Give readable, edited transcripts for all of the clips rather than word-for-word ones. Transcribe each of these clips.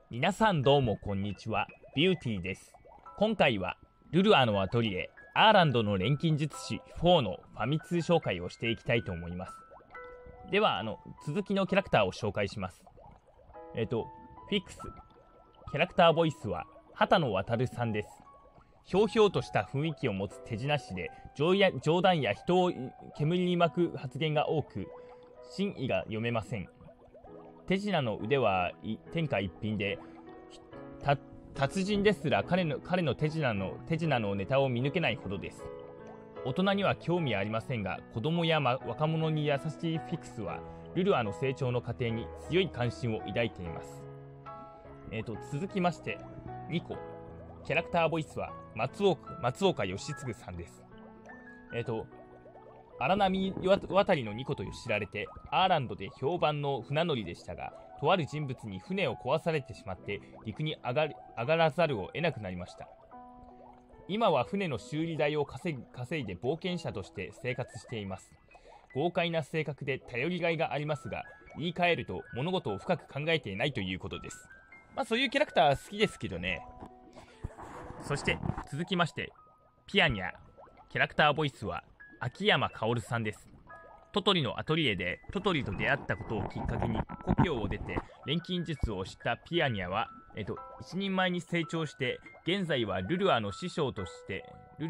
皆さんどうもこんにちは、ビューティーです。今回はルルアのアトリエアーランドの錬金術師4のファミ通紹介をしていきたいと思います。では続きのキャラクターを紹介します。フィックスキャラクターボイスは畑野渉さんです。ひょうひょうとした雰囲気を持つ手品師で冗談や人を煙に巻く発言が多く真意が読めません。手品の腕は天下一品で達人ですら彼の手品のネタを見抜けないほどです。大人には興味ありませんが、子供や、若者に優しいフィックスはルルアの成長の過程に強い関心を抱いています。続きましてニコキャラクターボイスは松岡義嗣さんです。荒波渡りのニコと知られてアーランドで評判の船乗りでしたが、とある人物に船を壊されてしまって陸に上がらざるを得なくなりました。今は船の修理代を稼いで冒険者として生活しています。豪快な性格で頼りがいがありますが、言い換えると物事を深く考えていないということです。そういうキャラクター好きですけどね。そして続きましてピアニャキャラクターボイスは秋山薫さんです。トトリのアトリエでトトリと出会ったことをきっかけに故郷を出て錬金術を知ったピアニャは、一人前に成長して現在はルルアの師匠として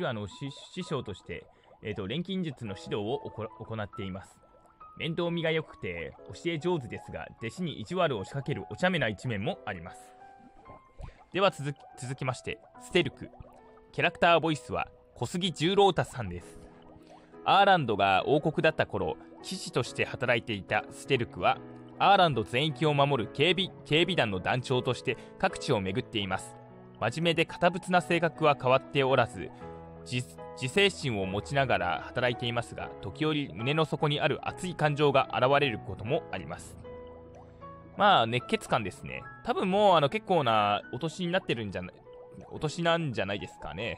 錬金術の指導を行っています。面倒見が良くて教え上手ですが、弟子に意地悪を仕掛けるお茶目な一面もあります。では続きましてステルクキャラクターボイスは小杉十郎太さんです。アーランドが王国だった頃、騎士として働いていたステルクはアーランド全域を守る警備団の団長として各地を巡っています。真面目で堅物な性格は変わっておらず、自制心を持ちながら働いていますが、時折胸の底にある熱い感情が現れることもあります。熱血感ですね。多分もう結構なお年なんじゃないですかね。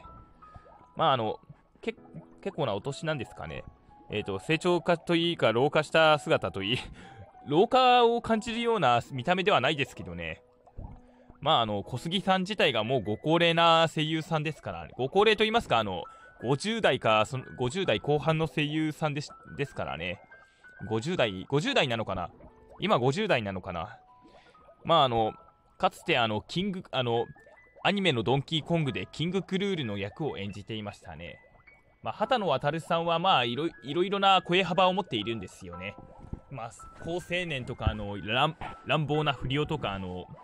結構なお年なんですかね。成長化といいか老化した姿といい老化を感じるような見た目ではないですけどね。小杉さん自体がもうご高齢な声優さんですから、ご高齢と言いますか、50代か50代後半の声優さんですからね。50代なのかな、今50代なのかな。かつてアニメのドンキーコングでキングクルールの役を演じていましたね。畑野渉さんはいろいろな声幅を持っているんですよね。好青年とか乱暴な不良とか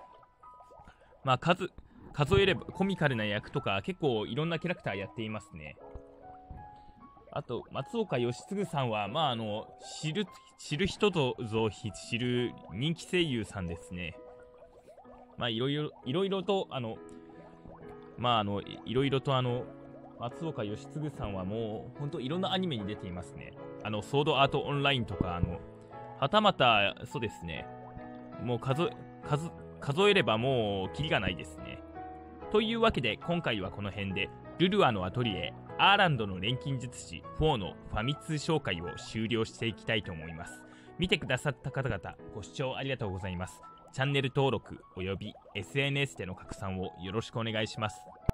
数えればコミカルな役とか結構いろんなキャラクターやっていますね。あと松岡義嗣さんは知る人ぞ知る人気声優さんですね。いろいろと松岡義嗣さんはもう本当いろんなアニメに出ていますね。ソードアートオンラインとかはたまたそうですね、もう数えればもうキリがないですね。というわけで今回はこの辺でルルアのアトリエアーランドの錬金術師4のファミ通紹介を終了していきたいと思います。見てくださった方々ご視聴ありがとうございます。チャンネル登録および SNS での拡散をよろしくお願いします。